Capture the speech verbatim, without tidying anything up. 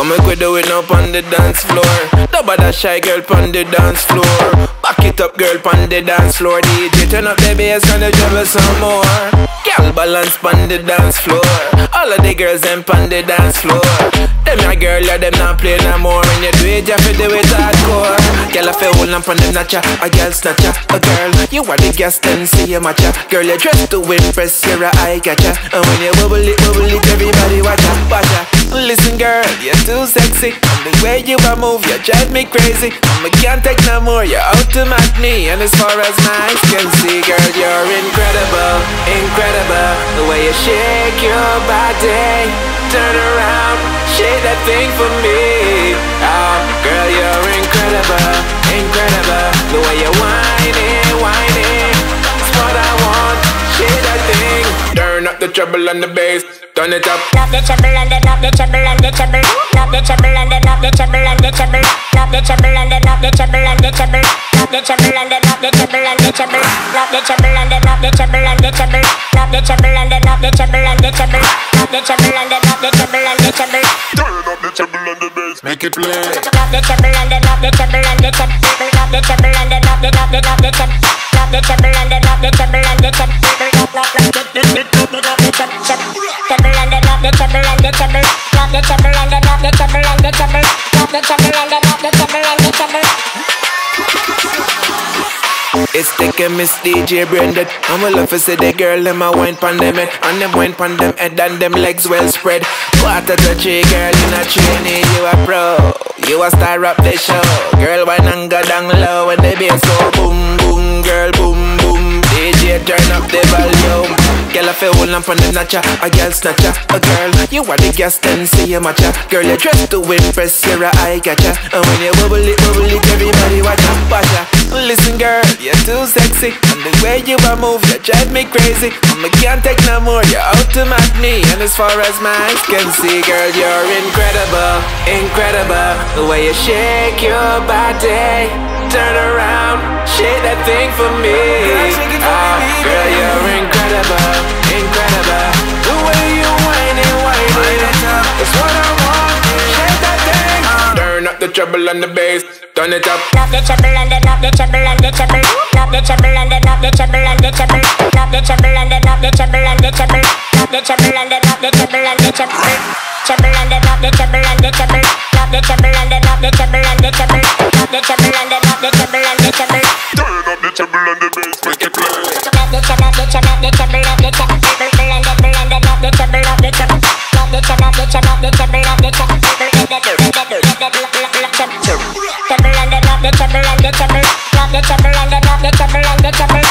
Come make we do it up on the dance floor. Nobody shy girl on the dance floor. Back it up girl on the dance floor. D J turn up the bass and the treble some more. Girl balance on the dance floor. All of the girls them on the dance floor. Them a girl, yeah, them not play no more. When you do it, you feel do it hardcore. Girl, I feel hold on the notcha. A girl snatcher, a girl. You are the guest and see you matcha. Girl, you dress to impress, you're a eye catcher. And when you bubble it, bubble it, everybody watch ya, watch ya. Listen girl, you're too sexy. And the way you a move, you drive me crazy. I can't take no more, you're out to match me. And as far as my eyes can see, girl, you're incredible, incredible. The way you shake your body, turn around, shake that thing for me. Oh, girl, you're incredible, incredible. The way you're whining, whining, that's what I want. Shake that thing. Turn up the treble and the bass, turn it up. Knock the treble and the knock the treble and the treble. Knock the treble and the knock the treble and the treble. Knock the treble and the knock the treble and the treble. Knock the treble and the knock the treble and the treble. Knock the treble and the knock the treble and the treble. Knock the treble and the knock the treble and the treble. Knock the treble and the knock the treble and the treble. Turn up the treble and the bass, make it play. Knock the treble and the knock the treble and the treble. Knock the treble and the knock the knock the knock the treble. Knock the treble and the knock the treble and the treble. Knock knock knock the treble and the knock the treble and the treble. Knock the treble and the knock the treble and the treble. Knock the treble and the knock the treble and the treble. It's the Kemist D J BrainDeaD. I'm well off to see the girl, them a wine pon them head. And them wine pon them head and them legs well spread. Quarter to three, girl, in a trainee, you a pro. You a star up the show. Girl, wine and go down low when the bass go boom, boom, girl, boom, boom. D J turn up the volume. Girl, I feel hold on the notcha. A girl snatcher, a girl. You are the guest and see you matcha. Girl, you dress to impress, you're a eye catcher. And when you bubble it, bubble it, everybody watch ya, watch ya. Listen girl, you're too sexy. And the way you a move, you drive me crazy. I can't take no more, you're out to match me. And as far as my eyes can see, girl, you're incredible, incredible. The way you shake your body, turn around, shake that thing for me. Oh, girl, you're incredible, incredible. The way you whine and whine it, that's what I want. Shake that thing. Turn up the treble and the bass, turn it up. Knock the treble and the knock the treble and the treble. Knock the treble and the knock the treble and the treble. Knock the treble and the knock the treble and the treble. Knock the treble and the knock the treble and the treble. Treble and the knock the treble and the treble. Knock the treble and the knock the treble and the treble. Knock the treble and the knock the treble and the treble. Turn up the treble and the bass, make it play. Knock the treble, knock the treble, knock the treble and the treble. Treble and the treble and the knock the treble, knock the treble. Knock the treble, knock the treble, knock the treble, knock the treble. Treble and the treble and the treble. Treble and the knock the treble and the treble. Knock the treble and the knock the treble and the treble.